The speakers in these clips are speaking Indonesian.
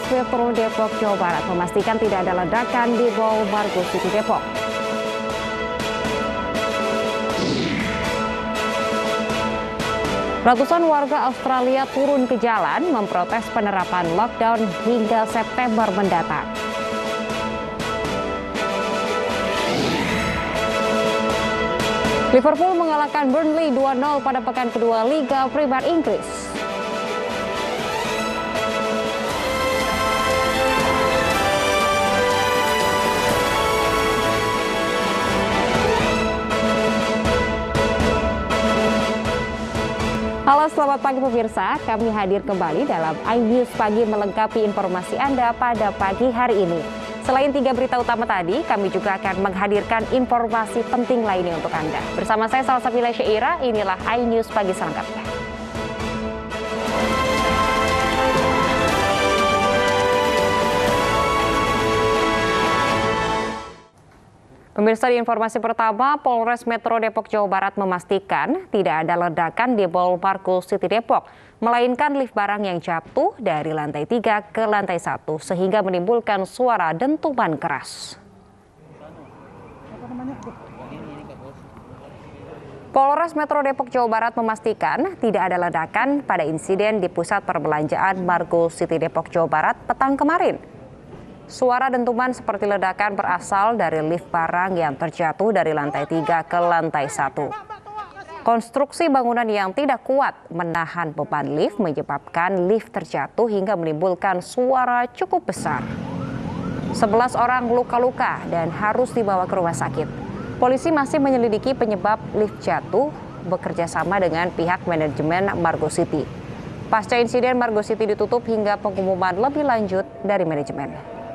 Metro Depok, Jawa Barat memastikan tidak ada ledakan di Mall Margo City Depok. Ratusan warga Australia turun ke jalan memprotes penerapan lockdown hingga September mendatang. Liverpool mengalahkan Burnley 2-0 pada pekan kedua Liga Primer Inggris. Halo, selamat pagi pemirsa. Kami hadir kembali dalam iNews Pagi melengkapi informasi Anda pada pagi hari ini. Selain 3 berita utama tadi, kami juga akan menghadirkan informasi penting lainnya untuk Anda. Bersama saya Salsabila Syaira, inilah iNews Pagi selengkapnya. Pemirsa, di informasi pertama, Polres Metro Depok, Jawa Barat memastikan tidak ada ledakan di Mall Margo City Depok, melainkan lift barang yang jatuh dari lantai 3 ke lantai 1 sehingga menimbulkan suara dentuman keras. Polres Metro Depok, Jawa Barat memastikan tidak ada ledakan pada insiden di pusat perbelanjaan Margo City Depok, Jawa Barat petang kemarin. Suara dentuman seperti ledakan berasal dari lift barang yang terjatuh dari lantai 3 ke lantai 1. Konstruksi bangunan yang tidak kuat menahan beban lift menyebabkan lift terjatuh hingga menimbulkan suara cukup besar. 11 orang luka-luka dan harus dibawa ke rumah sakit. Polisi masih menyelidiki penyebab lift jatuh bekerja sama dengan pihak manajemen Margo City. Pasca insiden, Margo City ditutup hingga pengumuman lebih lanjut dari manajemen.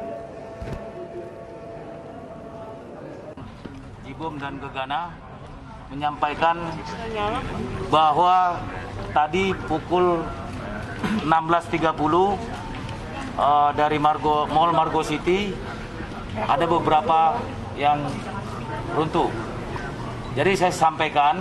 Jibom dan Gegana menyampaikan bahwa tadi pukul 16.30 dari Mall Margo City ada beberapa yang runtuh. Jadi saya sampaikan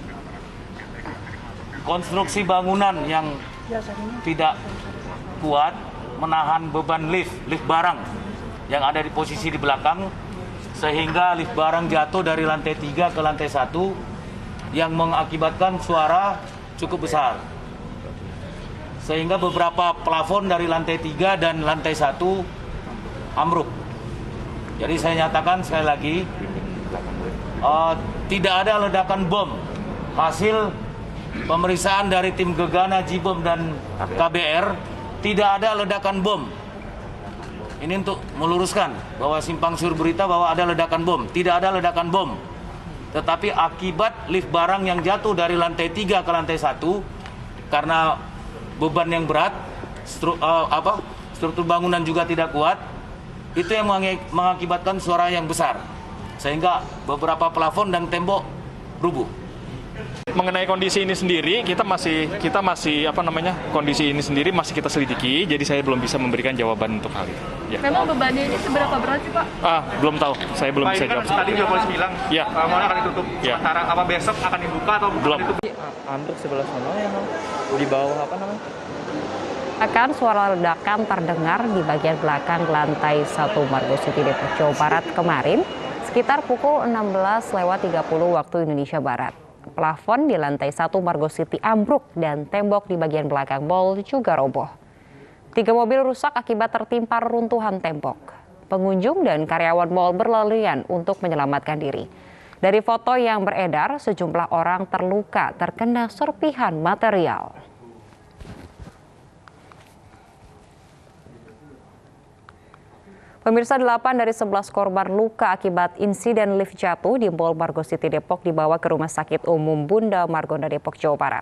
konstruksi bangunan yang tidak kuat menahan beban lift barang yang ada di posisi di belakang, sehingga lift barang jatuh dari lantai 3 ke lantai 1 yang mengakibatkan suara cukup besar. Sehingga beberapa plafon dari lantai 3 dan lantai 1 ambruk. Jadi saya nyatakan sekali lagi, tidak ada ledakan bom. Hasil pemeriksaan dari tim Gegana, Jibom dan KBR, tidak ada ledakan bom. Ini untuk meluruskan bahwa simpang siur berita bahwa ada ledakan bom. Tidak ada ledakan bom. Tetapi akibat lift barang yang jatuh dari lantai 3 ke lantai 1 karena beban yang berat, struktur bangunan juga tidak kuat, itu yang mengakibatkan suara yang besar. Sehingga beberapa plafon dan tembok rubuh. Mengenai kondisi ini sendiri, kita masih kondisi ini sendiri masih kita selidiki, jadi saya belum bisa memberikan jawaban untuk hal itu. Ya. Memang bebannya ini seberapa berat sih, Pak? Belum tahu, saya belum bisa jawab. Tadi juga polisi bilang, ya. mallnya akan ditutup. Ya. Sementara apa besok akan dibuka atau belum? Ambruk sebelah sana ya, di bawah apa namanya? Akan suara ledakan terdengar di bagian belakang lantai 1 Margo City Depok, Jawa Barat kemarin, sekitar pukul 16.30 waktu Indonesia Barat. Plafon di lantai 1 Margo City ambruk dan tembok di bagian belakang mall juga roboh. 3 mobil rusak akibat tertimpa runtuhan tembok. Pengunjung dan karyawan mall berlarian untuk menyelamatkan diri. Dari foto yang beredar, sejumlah orang terluka terkena serpihan material. Pemirsa, 8 dari 11 korban luka akibat insiden lift jatuh di Mall Margo City Depok dibawa ke Rumah Sakit Umum Bunda Margonda Depok, Jawa Barat.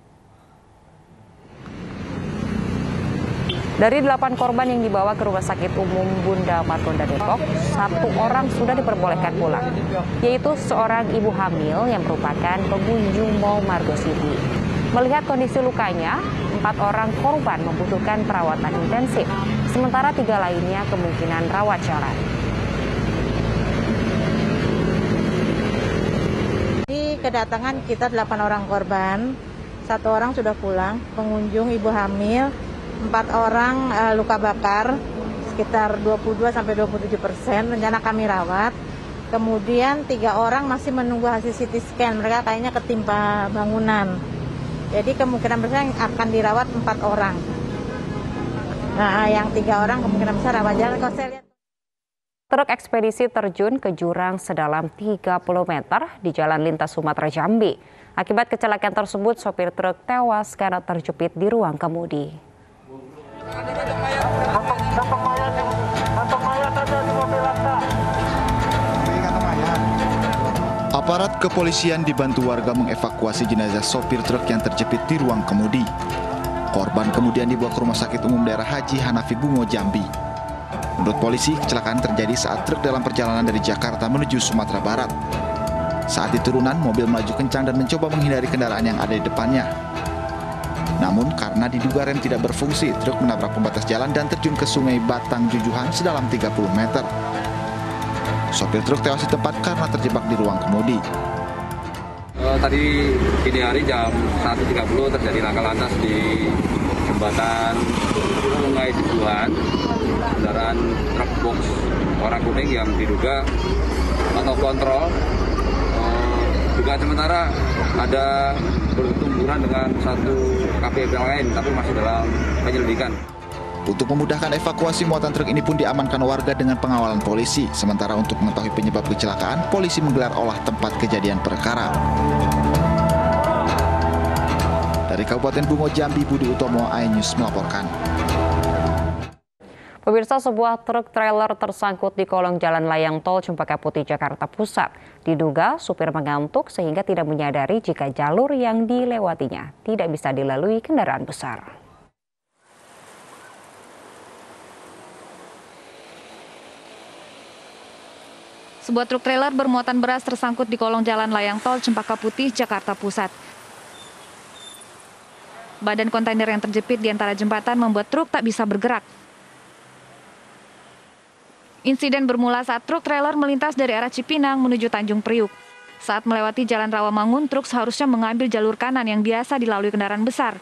Dari 8 korban yang dibawa ke Rumah Sakit Umum Bunda Margonda Depok, 1 orang sudah diperbolehkan pulang, yaitu seorang ibu hamil yang merupakan pengunjung Mall Margo City. Melihat kondisi lukanya, 4 orang korban membutuhkan perawatan intensif, sementara 3 lainnya kemungkinan rawat jalan. Di kedatangan kita 8 orang korban, 1 orang sudah pulang, pengunjung ibu hamil, 4 orang luka bakar, sekitar 22-27%, rencana kami rawat. Kemudian 3 orang masih menunggu hasil CT scan, mereka kayaknya ketimpa bangunan. Jadi kemungkinan besar akan dirawat 4 orang. Nah, yang 3 orang kemungkinan besar rawat jalan. Kalau saya lihat Truk ekspedisi terjun ke jurang sedalam 30 meter di Jalan Lintas Sumatera Jambi. Akibat kecelakaan tersebut, sopir truk tewas karena terjepit di ruang kemudi. Aparat kepolisian dibantu warga mengevakuasi jenazah sopir truk yang terjepit di ruang kemudi. Korban kemudian dibawa ke Rumah Sakit Umum Daerah Haji Hanafi Bungo, Jambi. Menurut polisi, kecelakaan terjadi saat truk dalam perjalanan dari Jakarta menuju Sumatera Barat. Saat di turunan, mobil melaju kencang dan mencoba menghindari kendaraan yang ada di depannya. Namun, karena diduga rem tidak berfungsi, truk menabrak pembatas jalan dan terjun ke Sungai Batang Jujuhan sedalam 30 meter. Sopir truk tewas di tempat karena terjebak di ruang kemudi. Tadi dini hari jam 1.30 terjadi laka lantas di jembatan Sungai Jujuhan. Kendaraan truk box warna kuning yang diduga atau kontrol. Dugaan sementara ada bertumburan dengan satu KPP lain, tapi masih dalam penyelidikan. Untuk memudahkan evakuasi, muatan truk ini pun diamankan warga dengan pengawalan polisi. Sementara untuk mengetahui penyebab kecelakaan, polisi menggelar olah tempat kejadian perkara. Dari Kabupaten Bungo, Jambi, Budi Utomo, iNews melaporkan. Pemirsa, sebuah truk trailer tersangkut di kolong jalan layang tol Cempaka Putih, Jakarta Pusat. Diduga supir mengantuk sehingga tidak menyadari jika jalur yang dilewatinya tidak bisa dilalui kendaraan besar. Sebuah truk trailer bermuatan beras tersangkut di kolong jalan layang tol Cempaka Putih, Jakarta Pusat. Badan kontainer yang terjepit di antara jembatan membuat truk tak bisa bergerak. Insiden bermula saat truk trailer melintas dari arah Cipinang menuju Tanjung Priuk. Saat melewati Jalan Rawamangun, truk seharusnya mengambil jalur kanan yang biasa dilalui kendaraan besar.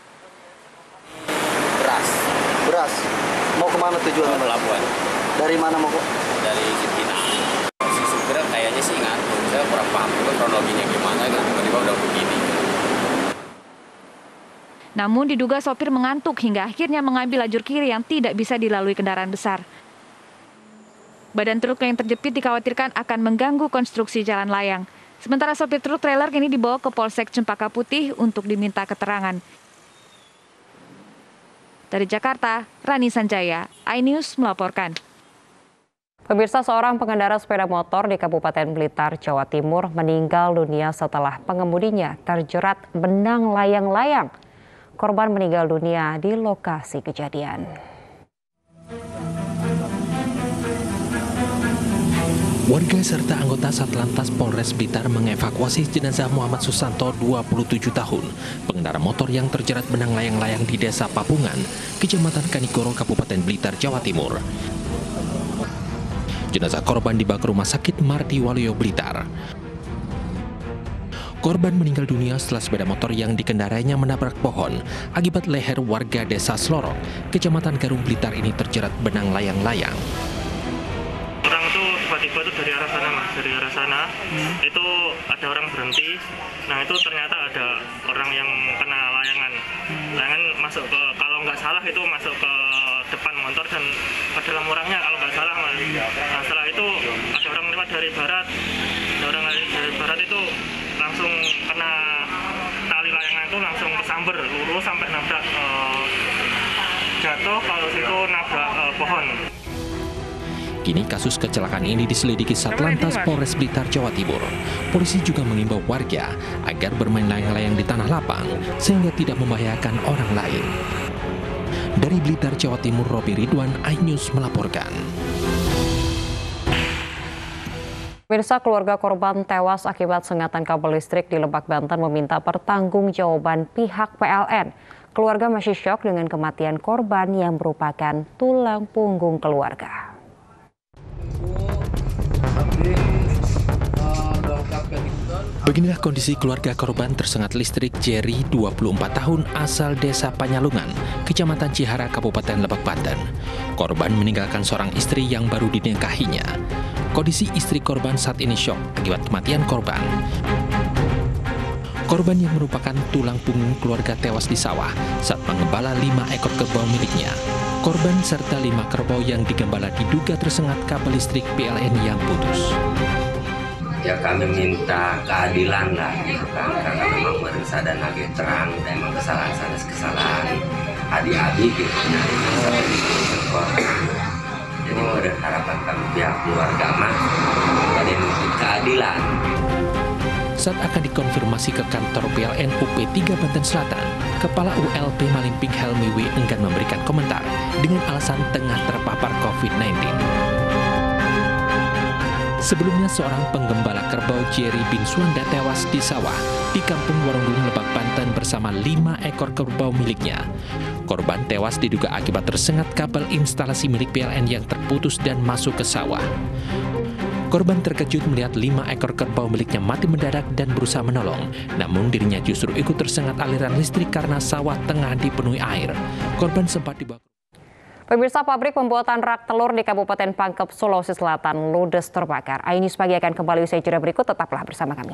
Beras. Mau kemana tujuannya? Pelabuhan. Dari mana mau kok? Dari Cipinang. Si supir kayaknya sih ngantuk. Saya kurang paham juga kronologinya gimana, tiba-tiba udah begini. Namun diduga sopir mengantuk hingga akhirnya mengambil lajur kiri yang tidak bisa dilalui kendaraan besar. Badan truk yang terjepit dikhawatirkan akan mengganggu konstruksi jalan layang. Sementara sopir truk trailer kini dibawa ke Polsek Cempaka Putih untuk diminta keterangan. Dari Jakarta, Rani Sanjaya, iNews melaporkan. Pemirsa, seorang pengendara sepeda motor di Kabupaten Blitar, Jawa Timur meninggal dunia setelah pengemudinya terjerat benang layang-layang. Korban meninggal dunia di lokasi kejadian. Warga serta anggota Satlantas Polres Blitar mengevakuasi jenazah Muhammad Susanto, 27 tahun, pengendara motor yang terjerat benang layang-layang di Desa Papungan, Kecamatan Kanigoro, Kabupaten Blitar, Jawa Timur. Jenazah korban dibawa ke Rumah Sakit Marti Waluyo, Blitar. Korban meninggal dunia setelah sepeda motor yang dikendarainya menabrak pohon akibat leher warga Desa Slorok, Kecamatan Garung, Blitar ini terjerat benang layang-layang. Orang itu tiba-tiba itu dari arah sana, Mas. Dari arah sana itu ada orang berhenti. Nah, itu ternyata ada orang yang kena layangan. Layangan masuk ke, kalau nggak salah itu masuk ke depan motor dan ke dalam orangnya kalau nggak salah, Mas. Nah, setelah itu ada orang lewat dari barat. Ada orang dari barat itu langsung kena tali layangan itu langsung kesamber lurus sampai nabrak jatuh kalau situ nabrak pohon. Kini kasus kecelakaan ini diselidiki Satlantas Polres Blitar, Jawa Timur. Polisi juga mengimbau warga agar bermain layang-layang di tanah lapang sehingga tidak membahayakan orang lain. Dari Blitar, Jawa Timur, Robi Ridwan, iNews melaporkan. Pemirsa, keluarga korban tewas akibat sengatan kabel listrik di Lebak, Banten meminta pertanggungjawaban pihak PLN. Keluarga masih syok dengan kematian korban yang merupakan tulang punggung keluarga. Beginilah kondisi keluarga korban tersengat listrik Jerry, 24 tahun, asal desa Panyalungan, Kecamatan Cihara, Kabupaten Lebak, Banten. Korban meninggalkan seorang istri yang baru dinikahinya. Kondisi istri korban saat ini syok akibat kematian korban. Korban yang merupakan tulang punggung keluarga tewas di sawah saat mengembala 5 ekor kerbau miliknya. Korban serta 5 kerbau yang digembala diduga tersengat kabel listrik PLN yang putus. Ya kami minta keadilan lah gitu kan, karena memang merasa dan lagi terang dan memang kesalahan kesalahan adik-adik gitu. Jadi menurut harapan kami pihak keluarga mah ada keadilan. Saat akan dikonfirmasi ke kantor PLN UP 3 Banten Selatan, Kepala ULP Malimping Helmi W enggan memberikan komentar dengan alasan tengah terpapar COVID-19. Sebelumnya seorang penggembala kerbau Jerry bin Suanda tewas di sawah di Kampung Warunggung, Lebak, Banten bersama 5 ekor kerbau miliknya. Korban tewas diduga akibat tersengat kabel instalasi milik PLN yang terputus dan masuk ke sawah. Korban terkejut melihat 5 ekor kerbau miliknya mati mendadak dan berusaha menolong. Namun dirinya justru ikut tersengat aliran listrik karena sawah tengah dipenuhi air. Korban sempat dibawa. Pemirsa, pabrik pembuatan rak telur di Kabupaten Pangkep, Sulawesi Selatan ludes terbakar. Ainus Pagi akan kembali usai jeda berikut, tetaplah bersama kami.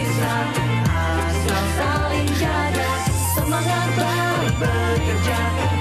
Semangat baik bekerja.